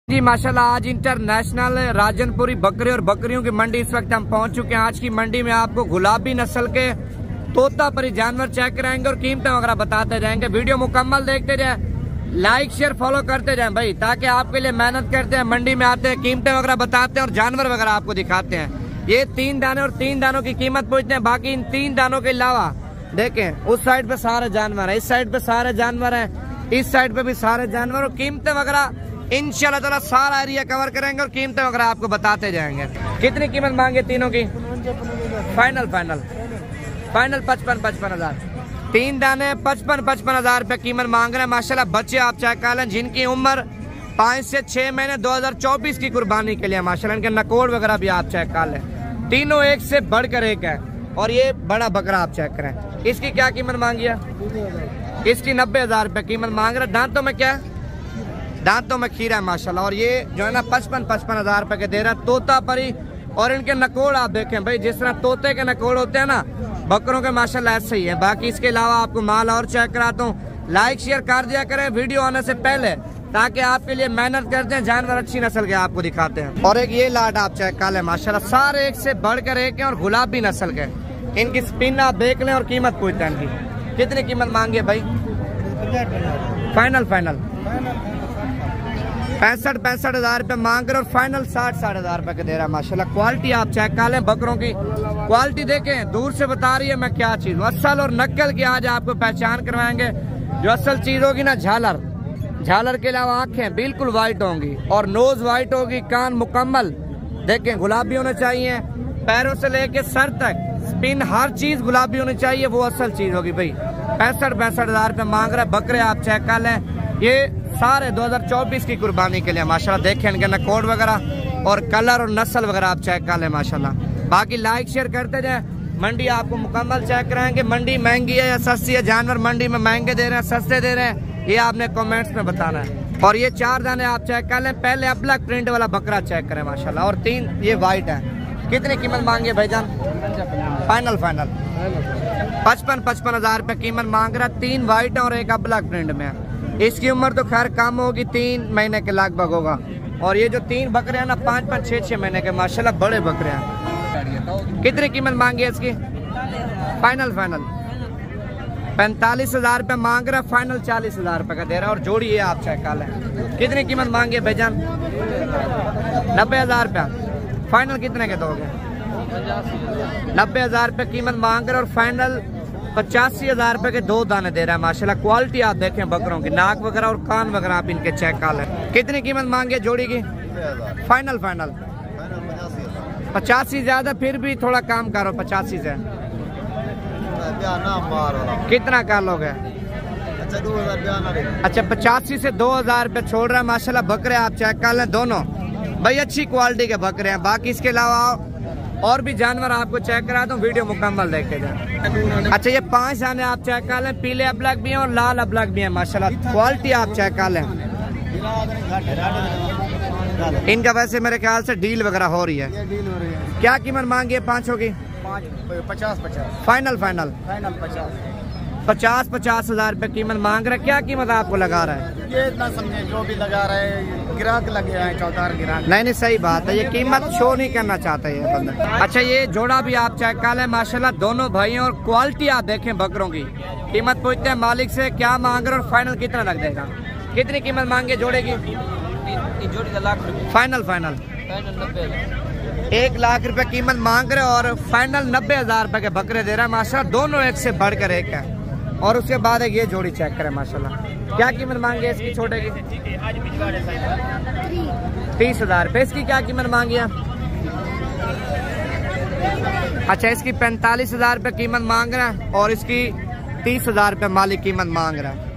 जी माशाल्लाह, आज इंटरनेशनल राजनपुरी बकरे और बकरियों की मंडी इस वक्त हम पहुंच चुके हैं। आज की मंडी में आपको गुलाबी नस्ल के तोतापरी जानवर चेक कराएंगे और कीमतें वगैरह बताते जाएंगे। वीडियो मुकम्मल देखते जाए, लाइक शेयर फॉलो करते जाएं भाई, ताकि आपके लिए मेहनत करते हैं, मंडी में आते हैं, कीमतें वगैरह बताते हैं और जानवर वगैरह आपको दिखाते हैं। ये 3 दाने और 3 दानों की कीमत पूछते हैं। बाकी इन 3 दानों के अलावा देखें, उस साइड पे सारे जानवर है, इस साइड पे सारे जानवर है, इस साइड पे भी सारे जानवर, और कीमतें वगैरह इंशाल्लाह ताला सारा एरिया कवर करेंगे और कीमतें वगैरह आपको बताते जाएंगे। कितनी कीमत मांगे तीनों की? फाइनल 55 हजार। 3 दाने 55 हजार रुपए कीमत मांग रहे हैं। माशाल्लाह बच्चे आप चेक कर लें, जिनकी उम्र 5 से 6 महीने 2024 की कुर्बानी के लिए। माशाल्लाह इनके नकोड़ वगैरह भी आप चेक कर लें। तीनों एक से बढ़कर एक है। और ये बड़ा बकरा आप चेक करें, इसकी क्या कीमत मांगी है? इसकी 90 हजार रुपए कीमत मांग रहे हैं। दांतों में क्या है? दांतों में खीरा है माशाल्लाह। और ये जो है ना 55 हजार रुपए के दे रहा है। तोता परी और इनके नकोड़ आप देखें भाई, जिस तरह तोते के नकोड़ होते हैं ना, बकरों के माशाल्लाह ऐसे ही है। बाकी इसके अलावा आपको माल और चेक कराता हूँ। लाइक शेयर कर दिया करें वीडियो आने से पहले, ताकि आपके लिए मेहनत करते हैं, जानवर अच्छी नस्ल के आपको दिखाते हैं। और एक ये लाट आप चेक कर लें, माशाल्लाह सारे एक से बढ़कर एक हैं और गुलाबी नस्ल के। इनकी स्पिन आप देख लें और कीमत पूछते हैं इनकी। कितनी कीमत मांगी है भाई? फाइनल 65 हजार रुपए मांग रहे और फाइनल 60 हजार रुपए के दे रहा है। माशाल्लाह क्वालिटी आप चेक कर लें, बकरों की क्वालिटी देखें, दूर से बता रही है मैं क्या चीज हूँ। असल और नकल की आज आपको पहचान करवाएंगे। जो असल चीज होगी ना, झालर के अलावा आंखें बिल्कुल व्हाइट होंगी और नोज व्हाइट होगी, कान मुकम्मल देखें गुलाबी होने चाहिए, पैरों से लेके सर तक स्पिन हर चीज गुलाबी होनी चाहिए, वो असल चीज होगी भाई। 65 हजार रुपए मांग रहे हैं। बकरे आप चेक कर लें, ये सारे 2024 की कुर्बानी के लिए। माशाल्लाह देखें इनके नकोड़ वगैरह और कलर और नस्ल वगैरह आप चेक कर लें माशाल्लाह। बाकी लाइक शेयर करते जाएं। मंडी आपको मुकम्मल चेक कराएंगे। मंडी महंगी है या सस्ती है, जानवर मंडी में महंगे दे रहे हैं सस्ते दे रहे हैं, ये आपने कमेंट्स में बताना है। और ये 4 दाने आप चेक कर लें। पहले अब्लक प्रिंट वाला बकरा चेक करें माशाल्लाह, और 3 ये व्हाइट है। कितनी कीमत मांगी है भाईजान? फाइनल 55 हजार रुपए कीमत मांग रहा है। 3 व्हाइट है और एक अब्लक प्रिंट में है। इसकी उम्र तो खैर कम होगी, 3 महीने के लगभग होगा। और ये जो 3 बकरे हैं ना, 5 6 महीने के माशाल्लाह बड़े बकरे हैं। कितनी कीमत मांगी है इसकी? फाइनल 45 हजार रुपए मांग रहा है। फाइनल 40 हजार रुपए का दे रहा है। और जोड़ी है आप चेक कर लें। कितनी कीमत मांगी है भाईजान? 90 हजार रुपया। फाइनल कितने के दोगे? 90 हजार रुपए कीमत मांग रहे और फाइनल 85 हजार रुपए के 2 दाने दे रहा है। माशाल्लाह क्वालिटी आप देखें बकरों की, नाक वगैरह और कान वगैरह आप इनके चेक कर लें। कितनी कीमत मांगे जोड़ी की? फाइनल 85 ज्यादा, फिर भी थोड़ा काम करो 85 से। कितना कर लोगे? अच्छा 85 से 2000 रुपए छोड़ रहा है। माशाल्लाह बकरे आप चेक कर लें, दोनों भाई अच्छी क्वालिटी के बकरे हैं। बाकी इसके अलावा और भी जानवर आपको चेक करा दूं, वीडियो मुकम्मल देखते जाएं। अच्छा ये 5 दाने आप चेक कर लें, पीले अब्लक भी हैं और लाल अब्लक भी हैं। माशाल्लाह क्वालिटी आप चेक कर लें। इनका वैसे मेरे ख्याल से डील वगैरह हो रही है। क्या कीमत मांगी है 5 की? 50 फाइनल 50 हजार रुपए कीमत मांग रहा है। क्या कीमत आपको लगा रहा है? ये इतना समझे, जो भी लगा रहे हैं, गिराक लगे हैं, चौधार गिराक। नहीं सही बात है, ये कीमत शो नहीं करना चाहता ये बंदा। अच्छा ये जोड़ा भी आप चेक कर लें, माशाल्लाह दोनों भाई हैं। और क्वालिटी आप देखें बकरों की। कीमत पूछते हैं मालिक से क्या मांग रहे और फाइनल कितना लग जाएगा? कितनी कीमत मांगे जोड़े की? जोड़ी का लाख रुपए। फाइनल 1 लाख रुपए कीमत मांग रहे और फाइनल 90 हजार रुपए के बकरे दे रहा है। माशाल्लाह दोनों एक से बढ़कर एक है। और उसके बाद एक ये जोड़ी चेक करें माशाल्लाह। क्या कीमत मांगे इसकी छोटे की? 30 हजार रुपए। इसकी क्या कीमत मांगी है? अच्छा इसकी 45 हजार रुपए कीमत मांग रहा है और इसकी 30 हजार रुपए मालिक कीमत मांग रहा है।